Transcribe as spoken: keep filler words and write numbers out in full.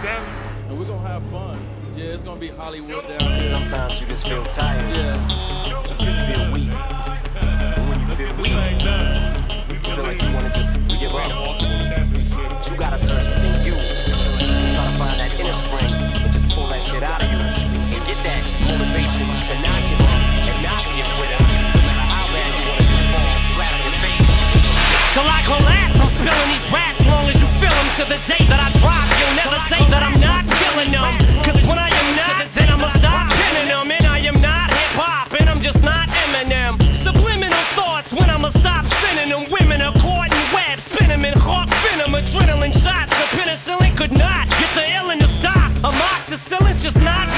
And we're gonna have fun. Yeah, it's gonna be Hollywood down there. Sometimes you just feel tired. Yeah. You feel weak. And when you feel weak, you feel like you wanna just give up. But you gotta search within you. Try to find that inner strength and just pull that shit out of you. And get that motivation to not give up and not be a quitter. No matter how bad you wanna just fall flat on your face. Till I collapse, I'm spilling these raps. Long as you feel them to the day that I drop, you'll never say that I'm not killing them. Cause when I am not, then I'ma stop pinning them. And I am not hip-hop, and I'm just not Eminem. Subliminal thoughts when I'ma stop sending them. Women are caught in webs, spin them in hawk venom. Adrenaline shots, the penicillin could not get the illness to stop. Amoxicillin's just not